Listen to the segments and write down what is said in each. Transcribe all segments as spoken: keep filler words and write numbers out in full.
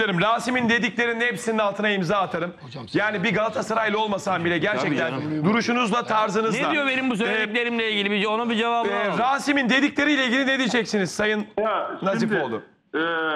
Rasim'in dediklerinin hepsinin altına imza atarım. Hocam, yani bir Galatasaraylı olmasam bile gerçekten duruşunuzla, tarzınızla. Ne diyor benim bu söylediklerimle ilgili? Bir, onun bir cevabı Ee, alalım. Rasim'in dedikleriyle ilgili ne diyeceksiniz Sayın Ya Nazifoğlu? E,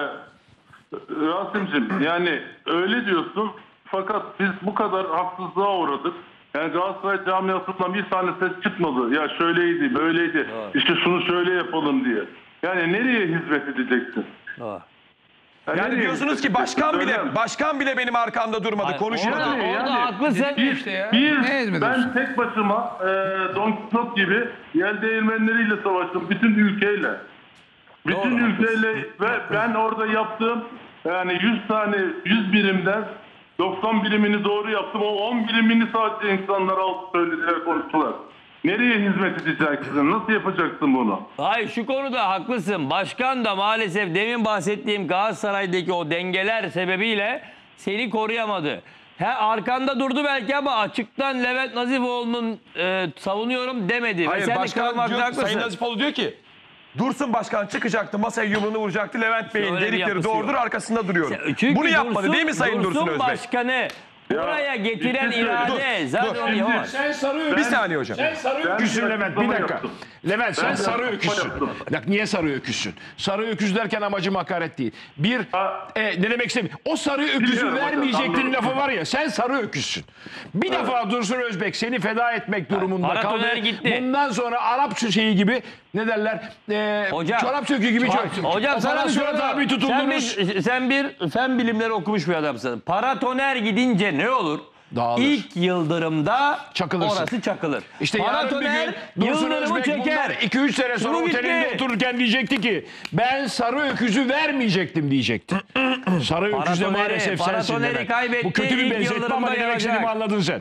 Rasim'cim yani öyle diyorsun fakat biz bu kadar haksızlığa uğradık. Yani Galatasaray camiasından bir tane ses çıkmadı. Ya şöyleydi, böyleydi. Evet. İşte şunu şöyle yapalım diye. Yani nereye hizmet edeceksin? Evet. Yani, Yani diyorsunuz ki başkan bile Söyler. başkan bile benim arkamda durmadı, Hayır, konuşmadı. orada- Yani, orada yani haklısın. Bir, işte ya. bir Ne hizmet ben ediyorsun? tek başıma e, Don Quixote gibi yel değirmenleriyle savaştım. Bütün ülkeyle. Bütün Doğru, ülkeyle ve ben orada yaptığım yani yüz tane yüz birimden doksan birimini doğru yaptım. O on birimini sadece insanlara alt söylediler, konuştular. Nereye hizmet edeceksin? Nasıl yapacaksın bunu? Hayır, şu konuda haklısın. Başkan da maalesef demin bahsettiğim Galatasaray'daki o dengeler sebebiyle seni koruyamadı. He, arkanda durdu belki ama açıktan Levent Nazifoğlu'nun e, savunuyorum demedi. Ve Hayır, sen de başkan kalmakta diyor, haklısın. Sayın Nazifoğlu diyor ki Dursun Başkan çıkacaktı, masaya yumruğunu vuracaktı. Levent Bey'in Öyle bir dedikleri yapısı doğrudur, yok. arkasında duruyorum. Çünkü Bunu yapmadı Dursun- değil mi Sayın Dursun, Dursun Özbek? Başkanı buraya getiren bir şey irade Dur, zaten dur. onu yapamaz. Sen sarı öküz. Bir saniye hocam. Sen sarı Ben öküzsün bir Levent. Bir açıklama dakika. yaptım. Levent sen Ben sarı bir öküzsün. açıklama yaptım. Bak niye sarı öküzsün? Sarı öküz derken amacım hakaret değil. Bir, Ha. e, ne demek istemiyorum. O sarı öküzü Biliyorum hocam, vermeyecektin anladım. lafı var ya. Sen sarı öküzsün. Bir defa Dursun Özbek seni feda etmek durumunda Para kaldı. Töner gitti. Bundan sonra Arap şeyi gibi ne derler? E, Hocam. çorap söküğü gibi. Hocam sana bir soru Operasyona tabi Sen tutuldunuz. bir, sen bir fen bilimleri okumuş bir adamsın. Paratoner gidince ne olur? Dağılır. İlk yıldırımda Çakılırsın. orası çakılır. İşte yarın bir Paratoner gün Dursun yıldırımı Özbek çeker. bunlar iki üç sene sonra Şunu otelinde gitti. otururken diyecekti ki ben sarı öküzü vermeyecektim diyecekti. Sarı öküzde Paratoneri- maalesef sensin paratoneri Levent. kaybetti, Bu kötü bir ilk benzetme yıldırımda ama ne demek yanacak. istediğimi anladın sen.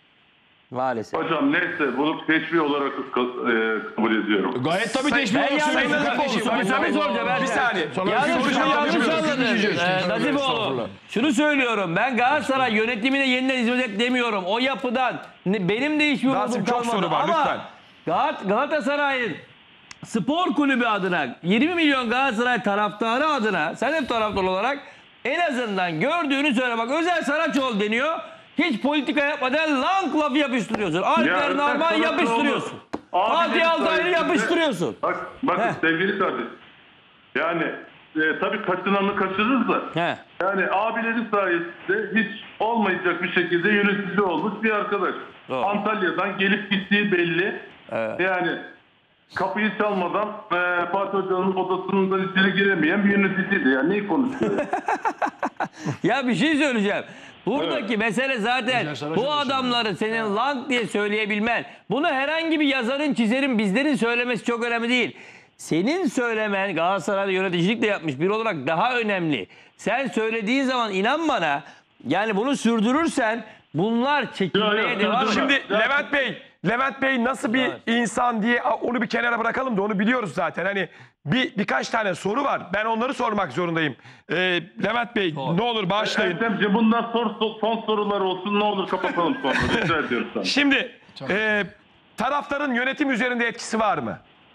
Maalesef. Hocam neyse bunu teşbih olarak ka- e, kabul ediyorum. Gayet tabii teşbih Ben olsun. yanlış Sayın kardeşim. Tabii tabii soracağım. Ben Bir saniye. Yalnız Hocam, şunu yanlış hocam, anladın. Ee, Nazifoğlu. Şunu söylüyorum. Ben Galatasaray yönetimine yeniden hizmet et demiyorum. O yapıdan ne- benim de hiçbir Rasim, umudum çok kalmadı. soru var, Ama lütfen. Gal- Galatasaray'ın spor kulübü adına yirmi milyon Galatasaray taraftarı adına sen hep taraftar olarak en azından gördüğünü söyle. Bak Özel Saraçoğlu deniyor. Hiç politika yapmadan lang lafı yapıştırıyorsun. Alper Özel Narman Saraçoğlu, yapıştırıyorsun. abi Fatih dedi Altaylı sayesinde- yapıştırıyorsun. Bak, bakın Heh. sevgili kardeş. Yani e, tabii kaçınanı kaçırırız da. He. Yani abileri sayesinde hiç olmayacak bir şekilde yönetici olmuş bir arkadaş. Doğru. Antalya'dan gelip gittiği belli. Evet. Yani kapıyı çalmadan e, Fatih Hoca'nın odasından içeri giremeyen bir yöneticiydi. Yani neyi konuşuyor? Ya bir şey söyleyeceğim. Buradaki mesele zaten Özel Saraçoğlu bu adamları senin lang diye söyleyebilmen. Bunu herhangi bir yazarın, çizerin, bizlerin söylemesi çok önemli değil. Senin söylemen Galatasaray'da yöneticilik de yapmış biri olarak daha önemli. Sen söylediğin zaman inan bana yani bunu sürdürürsen bunlar çekilmeye Yok, yok, devam sürdürme. eder. Şimdi Levent Bey, Levent Bey nasıl bir Evet. insan diye onu bir kenara bırakalım da onu biliyoruz zaten. Hani bir birkaç tane soru var. Ben onları sormak zorundayım. Ee, Levent Bey ne olur bağışlayın. Ertemciğim bundan son, son sorular olsun ne olur kapatalım sonra. Rica ediyorum sana. Şimdi e, taraftarın yönetim üzerinde etkisi var mı?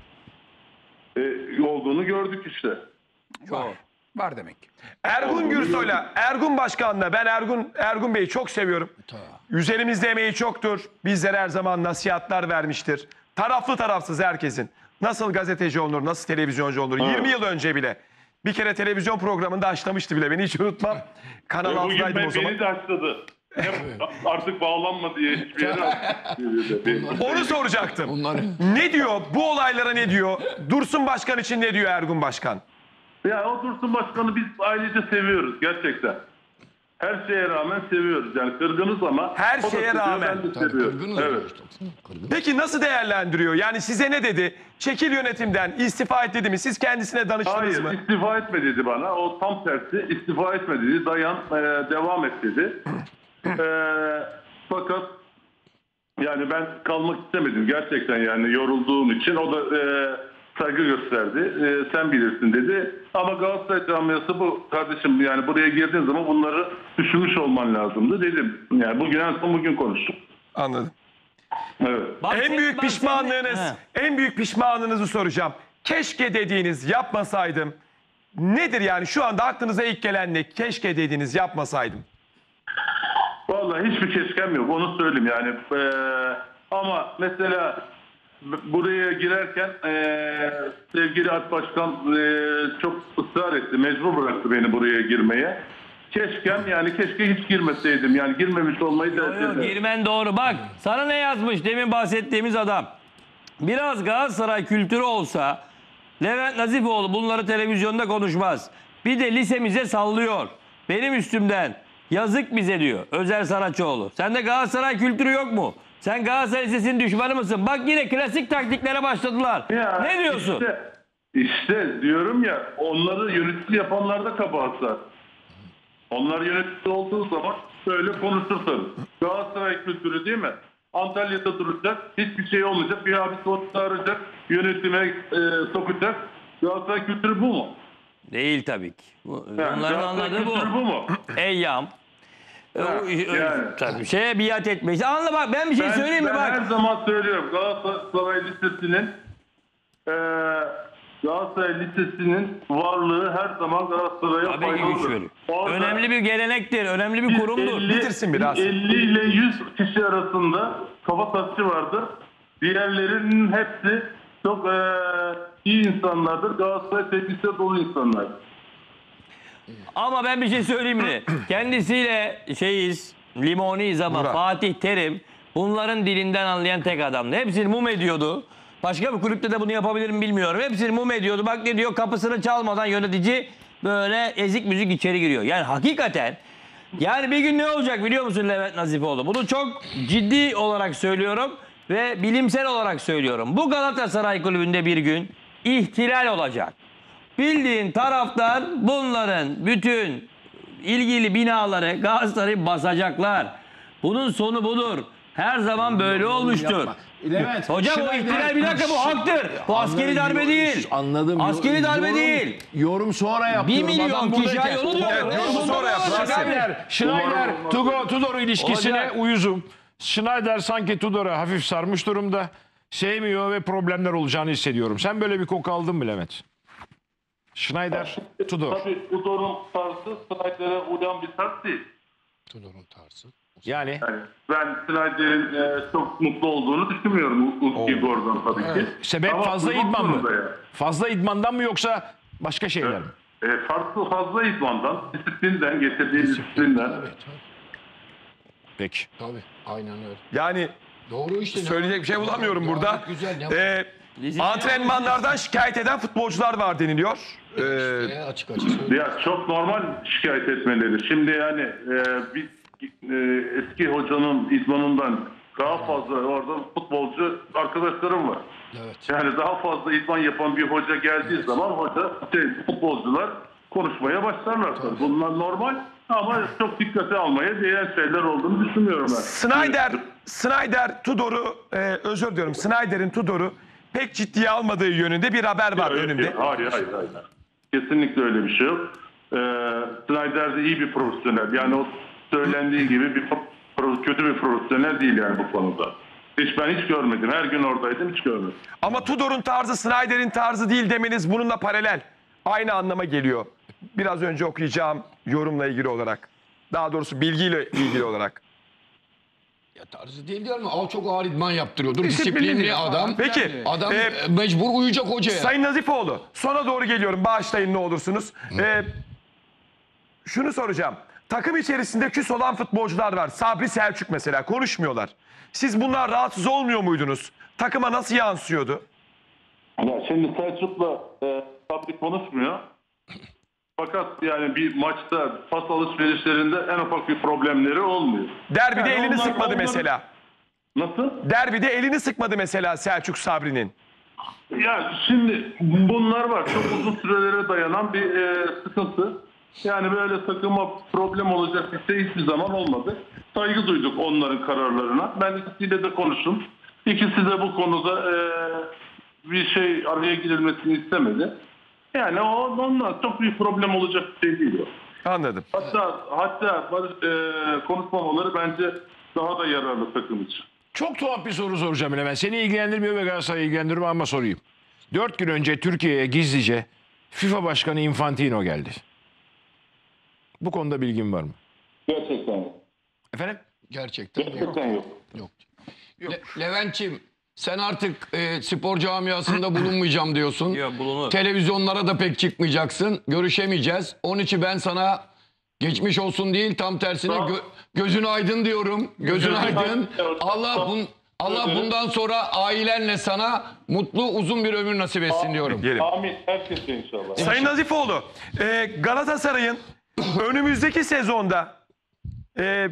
E, olduğunu gördük işte. Var. Var demek. Ergun Gürsoy'la, Ergun Başkan'la ben Ergun Ergun Bey'i çok seviyorum. Üzerimizde emeği çoktur. Bizlere her zaman nasihatler vermiştir. Taraflı tarafsız herkesin. Nasıl gazeteci olunur, nasıl televizyoncu olunur. Evet. yirmi yıl önce bile. Bir kere televizyon programında açlamıştı bile. Beni hiç unutmam. Kanal E, bugün altıdaydım ben, o zaman. beni de açladı. Hep artık bağlanma diye hiçbir yere açladı. Onu soracaktım. Bunlar Ne diyor? Bu olaylara ne diyor? Dursun Başkan için ne diyor Ergun Başkan? Ya o Dursun Başkan'ı biz ailece seviyoruz gerçekten. Her şeye rağmen seviyoruz. Yani kırgınız ama Her o da şeye seviyor, rağmen. Ben de seviyorum. Evet. Peki nasıl değerlendiriyor? Yani size ne dedi? Çekil yönetimden, istifa et dedi mi? Siz kendisine danıştınız Hayır mı? istifa etme dedi bana. O tam tersi istifa etme dedi. Dayan e, devam et dedi. E, fakat yani ben kalmak istemedim gerçekten yani yorulduğum için. O da e, saygı gösterdi. E, sen bilirsin dedi. Ama Galatasaray camiası bu kardeşim yani buraya girdiğin zaman bunları düşünmüş olman lazımdı dedim. Yani bugün en son bugün konuştum. Anladım. Evet. Bak En sen- büyük bak sen- pişmanlığınız, He. en büyük pişmanlığınızı soracağım. Keşke dediğiniz yapmasaydım. nedir yani şu anda aklınıza ilk gelen ne? Keşke dediğiniz yapmasaydım. Vallahi hiçbir keşkem yok, onu söyleyeyim yani. Ee, ama mesela buraya girerken ee, sevgili Alp Başkan ee, çok ısrar etti, mecbur bıraktı beni buraya girmeye. Keşkem yani keşke hiç girmeseydim, yani girmemiş olmayı tercih ederim. Girmen doğru. Bak sana ne yazmış demin bahsettiğimiz adam. Biraz Galatasaray kültürü olsa Levent Nazifoğlu bunları televizyonda konuşmaz. Bir de lisemize sallıyor. Benim üstümden. Yazık bize diyor Özer Saraçoğlu. Sende Galatasaray kültürü yok mu? Sen Galatasaray Lisesi'nin düşmanı mısın? Bak yine klasik taktiklere başladılar. Ya Ne diyorsun? Işte, işte diyorum ya, onları yönetici yapanlarda kabahat var. Onlar yönetici olduğu zaman böyle konuşursun. Galatasaray kültürü değil mi? Antalya'da duracak, hiçbir şey olmayacak. Bir abi sonuçta arayacak, yönetime e, sokacak. Galatasaray kültürü bu mu? Değil tabii ki. Bu- Yani Onların Galatasaray anladığı bu. kültürü bu mu? Eyyam. yani. Tabii şeye biat etmeyiz. Anla bak ben bir şey Ben, söyleyeyim mi ben bak. her zaman söylüyorum, Galatasaray Lisesi'nin e, Galatasaray Lisesi'nin varlığı her zaman Galatasaray'a Tabii ki güç faydalıdır. veriyor. Orada Önemli bir gelenektir, önemli bir kurumdur. elli Bitirsin biraz. elli ile yüz kişi arasında kafa tasçı vardır. Diğerlerinin hepsi çok e, iyi insanlardır. Galatasaray sevgisiyle dolu insanlar. Ama ben bir şey söyleyeyim mi? Kendisiyle şeyiz, limoniyiz ama Murat. Fatih Terim bunların dilinden anlayan tek adamdı. Hepsini mum ediyordu. Başka bir kulüpte de bunu yapabilir mi bilmiyorum. Hepsini mum ediyordu. Bak ne diyor, kapısını çalmadan yönetici böyle ezik müzik içeri giriyor. Yani hakikaten yani bir gün ne olacak biliyor musun Levent Nazifoğlu? Bunu çok ciddi olarak söylüyorum ve bilimsel olarak söylüyorum. Bu Galatasaray kulübünde bir gün ihtilal olacak. Bildiğin taraftar bunların bütün ilgili binaları Galatasaray'ı basacaklar. Bunun sonu budur. Her zaman böyle olmuştur. Levent, Hocam o Schneider- ihtilal bir dakika bu haktır. Bu askeri Anladım, darbe değil. Anladım. Askeri darbe Yorum- değil. Yorum sonra Bir yapıyorum. milyon Adam kişi buradayken- ay onu diyor. Evet, yorumu sonra yap, Rasim. Schneider, Schneider, Umarım- Tugo, Tudor ilişkisine Olacak. uyuzum. Schneider sanki Tudor'a hafif sarmış durumda. Sevmiyor ve problemler olacağını hissediyorum. Sen böyle bir koku aldın mı Levent? Schneider, Tudor. Tabii bu durum tarzı Snyder'e uyan bir tarz değil. Tudor'un tarzı. Yani Yani ben Snyder'in e, çok mutlu olduğunu düşünmüyorum. U- Igor'dan tabii ki. sebep Ama fazla durmak idman mı? zorunda ya. Fazla idmandan mı yoksa başka şeyler mi? E, farklı fazla idmandan, disiplinden, getirdiği disiplinden. Tabii tabii. Peki. Tabii. Aynen öyle. Yani Doğru işte. söyleyecek bir şey bulamıyorum Gayet burada. Güzel. Ne Ee, antrenmanlardan şikayet eden futbolcular var deniliyor. Ee, e, açık açık söyle. Ya çok normal şikayet etmeleri. Şimdi yani e, bir e, eski hocanın idmanından daha fazla orada futbolcu arkadaşlarım var. Evet. Yani daha fazla idman yapan bir hoca geldiği zaman hoca şey, futbolcular konuşmaya başlarlar. Tabii. Bunlar normal ama çok dikkate almaya değer şeyler olduğunu düşünmüyorum ben. Snyder, Snyder Tudor'u e, özür diliyorum. Snyder'in Tudor'u pek ciddiye almadığı yönünde bir haber var Hayır, önümde. Hayır, hayır, hayır. Kesinlikle öyle bir şey yok. Ee, Snyder de iyi bir profesyonel. Yani o söylendiği gibi bir pro- kötü bir profesyonel değil yani bu konuda. Hiç ben hiç görmedim. Her gün oradaydım, hiç görmedim. Ama Tudor'un tarzı Snyder'in tarzı değil demeniz bununla paralel. Aynı anlama geliyor. Biraz önce okuyacağım yorumla ilgili olarak. Daha doğrusu bilgiyle ilgili olarak. Ya tarzı değil diyorum ama çok ağır idman yaptırıyordur. Disiplinli Disiplinli ya. adam. Peki, Adam e, e, mecbur uyuyacak hocaya. Sayın Nazifoğlu, sona doğru geliyorum. Bağışlayın ne olursunuz. Ee, şunu soracağım. Takım içerisinde küs olan futbolcular var. Sabri Selçuk mesela konuşmuyorlar. Siz bunlar rahatsız olmuyor muydunuz? Takıma nasıl yansıyordu? Ya şimdi Selçuk'la e, Sabri konuşmuyor. Fakat yani bir maçta pas alışverişlerinde en ufak bir problemleri olmuyor. Derbide Yani elini onlar- sıkmadı onlar- mesela. Nasıl? Derbide elini sıkmadı mesela Selçuk Sabri'nin. Ya şimdi bunlar var. Çok uzun sürelere dayanan bir e, sıkıntı. Yani böyle takıma problem olacak bir şey hiçbir zaman olmadı. Saygı duyduk onların kararlarına. Ben ikisiyle de konuştum. İkisi de bu konuda e, bir şey araya girilmesini istemedi. Yani o ondan çok büyük problem olacak bir şey değil o. Anladım. Hatta hatta e, konuşmamaları bence daha da yararlı takım için. Çok tuhaf bir soru soracağım hemen. Seni ilgilendirmiyor ve Galatasaray'ı ilgilendirmiyor ama sorayım. Dört gün önce Türkiye'ye gizlice FIFA Başkanı Infantino geldi. Bu konuda bilgin var mı? Gerçekten yok. Efendim? Gerçekten yok. Gerçekten yok. Yok. Le- Levent'ciğim sen artık e, spor camiasında bulunmayacağım diyorsun. Yok, bulunur. Televizyonlara da pek çıkmayacaksın. Görüşemeyeceğiz. Onun için ben sana geçmiş olsun değil tam tersine gö- gözün aydın diyorum. Gözün aydın. Allah bun Allah bundan sonra ailenle sana mutlu uzun bir ömür nasip etsin diyorum. Diyelim. Amin. Herkese inşallah. Sayın Nazifoğlu, e, Galatasaray'ın önümüzdeki sezonda e,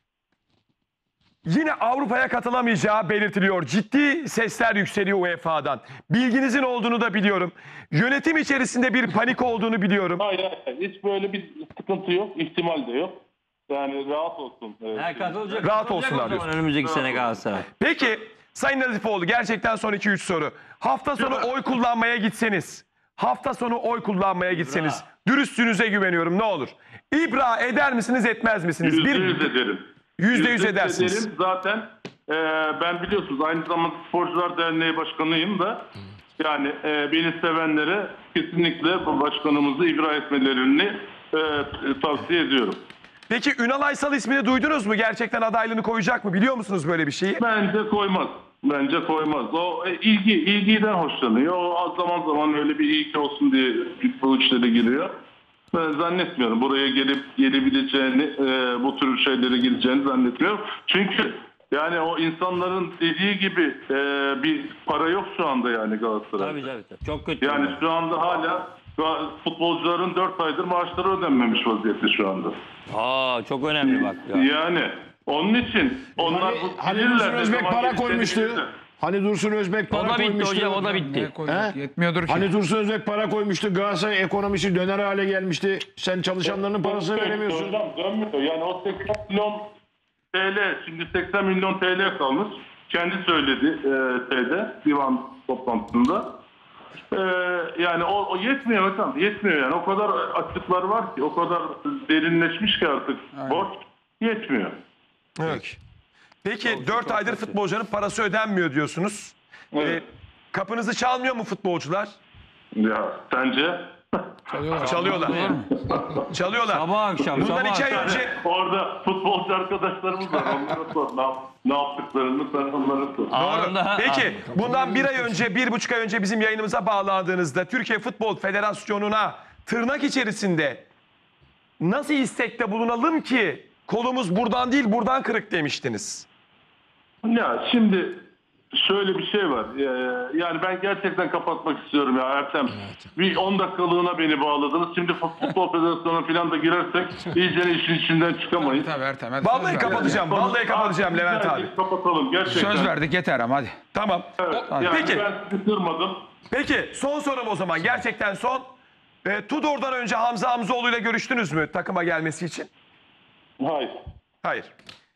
yine Avrupa'ya katılamayacağı belirtiliyor. Ciddi sesler yükseliyor U E F A'dan. Bilginizin olduğunu da biliyorum. Yönetim içerisinde bir panik olduğunu biliyorum. Hayır, hayır. Hiç böyle bir sıkıntı yok. İhtimal de yok. Yani rahat olsun. Evet. Ha, katılacak, Rahat katılacak olsunlar o zaman diyorsun. önümüzdeki sene Galatasaray. Peki Sayın Nazifoğlu, gerçekten son iki üç soru. Hafta sonu oy kullanmaya gitseniz, hafta sonu oy kullanmaya gitseniz, dürüstlüğünüze güveniyorum, ne olur. İbra eder misiniz, etmez misiniz? Yüzde Bir, yüz ederim. yüzde yüz edersiniz. ederim. Zaten e, ben biliyorsunuz aynı zamanda Sporcular Derneği Başkanıyım da yani e, beni sevenlere kesinlikle bu başkanımızı ibra etmelerini e, tavsiye ediyorum. Peki Ünal Aysal ismini duydunuz mu? Gerçekten adaylığını koyacak mı? Biliyor musunuz böyle bir şeyi? Bence koymaz. Bence koymaz. O e, ilgi ilgiden hoşlanıyor. O az zaman zaman öyle bir ilgi olsun diye bu işlere giriyor. Ben zannetmiyorum. Buraya gelip gelebileceğini, e, bu tür şeylere gireceğini zannetmiyorum. Çünkü yani o insanların dediği gibi e, bir para yok şu anda yani Galatasaray'da. Tabii tabii. tabii. Çok kötü. Yani şu anda hala futbolcuların dört aydır maaşları ödenmemiş vaziyette şu anda. Aa, çok önemli bak. Ya. Yani onun için onlar Hani, bu hani bilirler Dursun ne Özbek zaman para geleceğini koymuştu. bilirler. Hani Dursun Özbek para O da bitti koymuştu. hocam, o da bitti. He? Yetmiyordur ki. Hani Dursun Özbek para koymuştu. Galatasaray ekonomisi döner hale gelmişti. Sen çalışanlarının parasını veremiyorsun. Hocam dönmüyor. Yani o seksen milyon T L, şimdi seksen milyon T L kalmış. Kendi söyledi e, şeyde, divan toplantısında. E, yani o, o yetmiyor hocam, yetmiyor yani. O kadar açıklar var ki, o kadar derinleşmiş ki artık borç yetmiyor. Evet. Peki dört aydır futbolcuların parası ödenmiyor diyorsunuz. Evet. Ee, kapınızı çalmıyor mu futbolcular? Ya sence? Çalıyorlar. Çalıyorlar. Sabah akşam. Bundan sabah iki ay akşam. önce Orada futbolcu arkadaşlarımız var. Onlara sor. Ne, yap- ne yaptıklarını sen onlara sor. Anında- Peki bundan bir ay önce, bir buçuk ay önce bizim yayınımıza bağlandığınızda Türkiye Futbol Federasyonu'na tırnak içerisinde nasıl istekte bulunalım ki kolumuz buradan değil buradan kırık demiştiniz. Ya şimdi şöyle bir şey var. Ee, yani ben gerçekten kapatmak istiyorum ya Ertem. Bir on dakikalığına beni bağladınız. Şimdi Futbol Federasyonu falan da girersek iyice işin içinden çıkamayız. Tabii Ertem. hadi Vallahi söz verdik. kapatacağım. Vallahi kapatacağım Levent abi. Kapatalım gerçekten. Söz verdik yeter ama hadi. Tamam. Evet, yani Peki. ben sizi kırmadım. Peki son sorum o zaman. Gerçekten son. E, Tudor'dan önce Hamza Hamzoğlu ile görüştünüz mü takıma gelmesi için? Hayır. Hayır.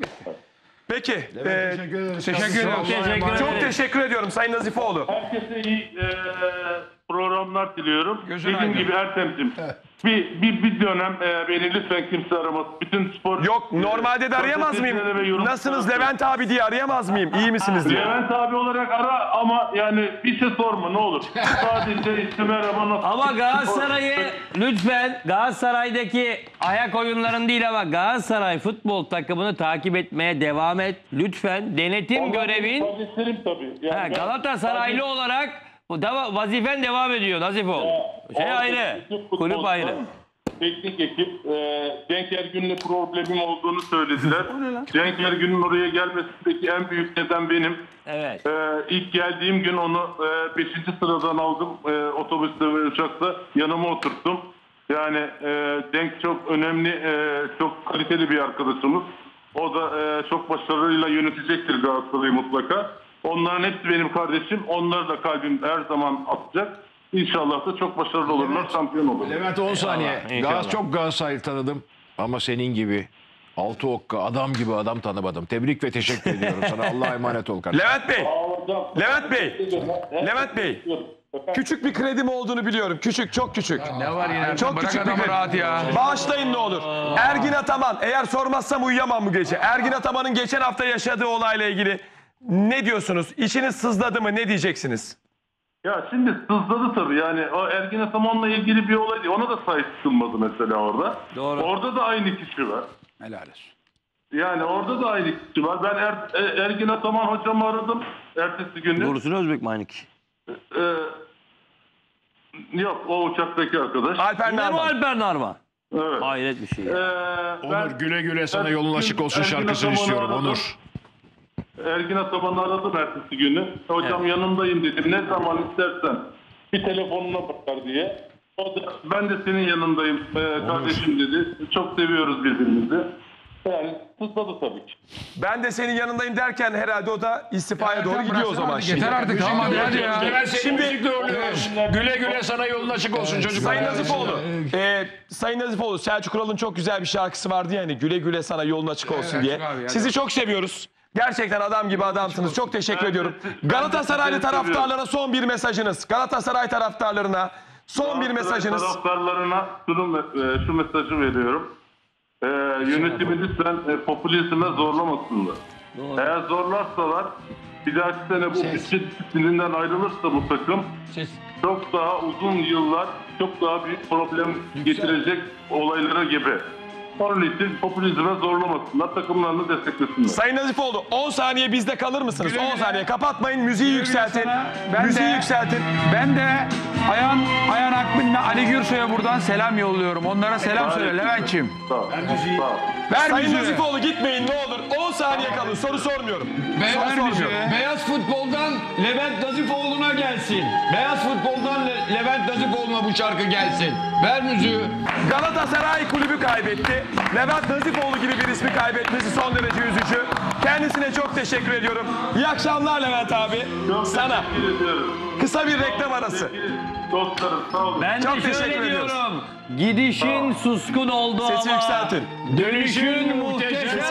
Peki. e, Teşekkür ederiz. Teşekkür ederim. Çok teşekkür ederim. çok teşekkür ediyorum Sayın Nazifoğlu. Herkese iyi e, programlar diliyorum. Gözün Dediğim aydın. gibi Ertem'cim. Bir, bir, bir dönem e, beni lütfen kimse aramaz. Bütün spor... Yok normalde de arayamaz mıyım? gazetelere ve yorumculara- Nasılsınız Levent abi diye arayamaz mıyım? İyi misiniz diye. Levent abi olarak ara ama yani bir şey sorma ne olur. Sadece işte merhaba nasıl? Ama Galatasaray'ı lütfen Galatasaray'daki ayak oyunların değil ama Galatasaray futbol takımını takip etmeye devam et. Lütfen denetim görevin Kardeşlerim tabii. Yani ha, ben- Galatasaraylı olarak bu deva- vazifen devam ediyor Nazifoğlu. Şey Orada ayrı, bütün kulüp futbolcular, ayrı. Teknik ekip e, Cenk Ergün'le problemim olduğunu söylediler. Cenk Ergün'ün oraya gelmesindeki en büyük neden benim. Evet. E, ilk geldiğim gün onu e, beşinci sıradan aldım. E, otobüste ve uçakta yanıma oturttum. Yani e, Cenk çok önemli, e, çok kaliteli bir arkadaşımız. O da e, çok başarıyla yönetecektir Galatasaray'ı mutlaka. Onların hepsi benim kardeşim. Onları da kalbim her zaman atacak. İnşallah da çok başarılı olurlar, şampiyon olurlar. Levent on saniye. inşallah. Gaz çok Galatasaray tanıdım ama senin gibi altı okka adam gibi adam tanımadım. Tebrik ve teşekkür ediyorum sana. Allah'a emanet ol kardeşim. Levent Bey. Hocam, Levent Bey. Levent Bey. Küçük bir kredim olduğunu biliyorum. Küçük, çok küçük. Ne var yine Ertem? Çok Bırak küçük bir adamı kredi. rahat ya. Bağışlayın ne olur. Ergin Ataman. Eğer sormazsam uyuyamam bu gece. Ergin Ataman'ın geçen hafta yaşadığı olayla ilgili ne diyorsunuz? İçiniz sızladı mı? Ne diyeceksiniz? Ya şimdi sızladı tabii, yani o Ergin Ataman'la ilgili bir olay değil. Ona da sahip çıkılmadı mesela orada. Doğru. Orada da aynı kişi var. Helal olsun. Yani orada da aynı kişi var. Ben er, e, Ergin Ataman hocamı aradım ertesi günü. Dursun Özbek mi aynı kişi? Ee, yok, o uçaktaki arkadaş. Alper Yine mi Narman. Alper Narman? Evet. Hayret bir şey. Ee, Onur ben güle güle sana ben yolun dün açık olsun Ergin şarkısını Ataman'ı istiyorum aradım. Onur. Ergin Ataman'ı aradım ertesi günü. Hocam Evet. yanındayım dedim. Ne zaman istersen bir telefonuna bakar diye. O da ben de senin yanındayım e, kardeşim dedi. Çok seviyoruz birbirimizi. Yani sızladı tabii ki. Ben de senin yanındayım derken herhalde o da istifaya doğru gidiyor o zaman. şimdi. Yeter artık tamam hadi hadi ya. Ben seni Şimdi- müzikle uğurluyoruz. Güle güle sana yolun açık olsun çocuklar. Sayın Nazifoğlu, e, Sayın Nazifoğlu, Selçuk Ural'ın çok güzel bir şarkısı vardı ya hani güle güle sana yolun açık olsun diye. Selçuk abi, hadi. Sizi çok seviyoruz. Gerçekten adam gibi adamsınız. Çok teşekkür Ben de ediyorum. siz- ben de Galatasaraylı sizleri taraftarlara son bir mesajınız. Galatasaray taraftarlarına son bir mesajınız. Taraftarlarına şunu, e, şu mesajı veriyorum. E, yönetimi lütfen e, popülizme zorlamasınlar. Eğer zorlarsalar bir dahaki sene bu bütçe disiplininden ayrılırsa bu takım Ses. çok daha uzun yıllar, çok daha büyük problem getirecek olaylara gibi. Onun için popülizme zorlamasınlar, takımlarını desteklesinler. Sayın Nazifoğlu on saniye bizde kalır mısınız? Güle on güle. saniye kapatmayın, müziği yükseltin. sana. Ben Müziği de- yükseltin. Ben de Ayhan, Ayhan Akbin'le Ali Gürsoy'a buradan selam yolluyorum. Onlara selam söyle Levent'ciğim. Sağ ol. Sağ ol. Ver Sayın müziği. Nazifoğlu gitmeyin ne olur. on saniye kalın. Soru sormuyorum. Beyaz, Soru sormuyorum. Beyaz futboldan Levent Nazifoğlu'na gelsin. Beyaz futboldan Le- Levent Nazifoğlu'na bu şarkı gelsin. Ver müziği. Galatasaray kulübü kaybetti. Levent Nazifoğlu gibi bir ismi kaybetmesi son derece üzücü. Kendisine çok teşekkür ediyorum. İyi akşamlar Levent abi. Çok Sana teşekkür ediyorum. kısa bir reklam arası. Sevgili dostlarım, sağ olun. Ben Çok de teşekkür şöyle ediyoruz. diyorum. Gidişin suskun oldu Sesi ama yükseltin. dönüşün muhteşem